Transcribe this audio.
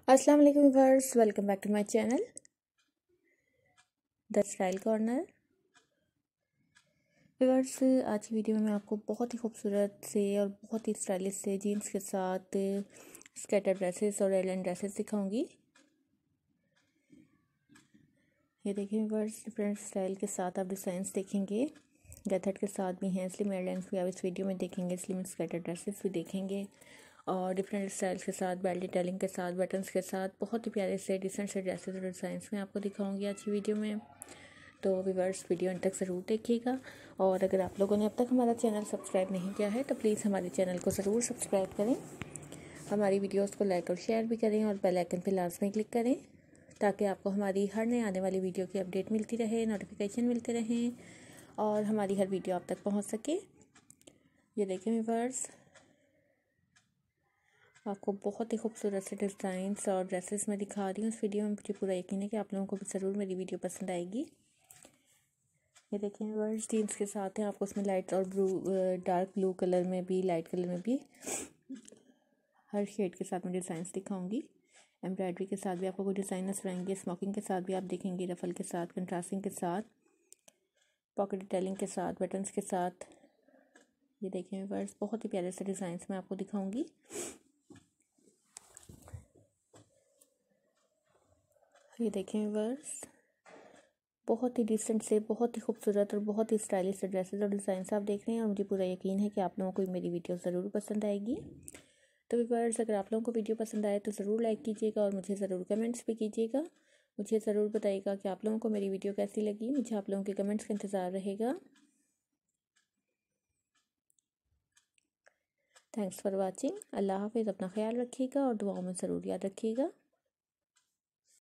अस्सलाम वालेकुम viewers, welcome back to my channel the style corner. Viewers, आज की वीडियो में मैं आपको बहुत ही खूबसूरत से और बहुत ही स्टाइलिश से जीन्स के साथ स्केटर ड्रेसेस और एलाइन ड्रेसेस दिखाऊंगी। ये देखिए व्यूअर्स, डिफरेंट स्टाइल के साथ आप डिज़ाइंस देखेंगे। गैथट के साथ भी हैं, स्लिम एयरलाइंस भी आप इस वीडियो में देखेंगे, स्लिम स्केटर ड्रेसेस भी देखेंगे और डिफरेंट स्टाइल्स के साथ, बेल्ट डिटेलिंग के साथ, बटन्स के साथ बहुत ही प्यारे से डिसेंट से ड्रेसेस और डिज़ाइंस में आपको दिखाऊंगी आज की वीडियो में। तो व्यूअर्स, वीडियो अंत तक ज़रूर देखिएगा और अगर आप लोगों ने अब तक हमारा चैनल सब्सक्राइब नहीं किया है तो प्लीज़ हमारे चैनल को ज़रूर सब्सक्राइब करें, हमारी वीडियोस को लाइक और शेयर भी करें और बेल आइकन पर लाजमी क्लिक करें ताकि आपको हमारी हर नए आने वाली वीडियो की अपडेट मिलती रहे, नोटिफिकेशन मिलते रहें और हमारी हर वीडियो आप तक पहुंच सके। ये देखें व्यूअर्स, आपको बहुत ही खूबसूरत से डिज़ाइंस और ड्रेसेस मैं दिखा रही हूँ इस वीडियो में। मुझे पूरा यकीन है कि आप लोगों को भी ज़रूर मेरी वीडियो पसंद आएगी। ये देखें व्यूअर्स, जीन्स के साथ हैं, आपको उसमें लाइट और डार्क ब्लू कलर में भी, लाइट कलर में भी, हर शेड के साथ मैं डिज़ाइंस दिखाऊंगी। एम्ब्रॉयडरी के साथ भी आपको कोई डिज़ाइन नजर आएंगे, स्मोकिंग के साथ भी आप देखेंगे, रफल के साथ, कंट्रास्टिंग के साथ, पॉकेट डिटेलिंग के साथ, बटन्स के साथ। ये देखें व्यूअर्स, बहुत ही प्यारे से डिज़ाइंस मैं आपको दिखाऊंगी। ये देखें व्यूअर्स, बहुत ही डिसेंट से, बहुत ही खूबसूरत और बहुत ही स्टाइलिश से ड्रेसेस और डिज़ाइंस आप देख रहे हैं और मुझे पूरा यकीन है कि आप लोगों को मेरी वीडियो ज़रूर पसंद आएगी। तो व्यूअर्स, अगर आप लोगों को वीडियो पसंद आए तो ज़रूर लाइक कीजिएगा और मुझे ज़रूर कमेंट्स भी कीजिएगा। मुझे ज़रूर बताइएगा कि आप लोगों को मेरी वीडियो कैसी लगी। मुझे आप लोगों के कमेंट्स का इंतज़ार रहेगा। Thanks for watching. अल्लाह हाफिज़। अपना ख्याल रखिएगा और दुआओं में ज़रूर याद रखिएगा।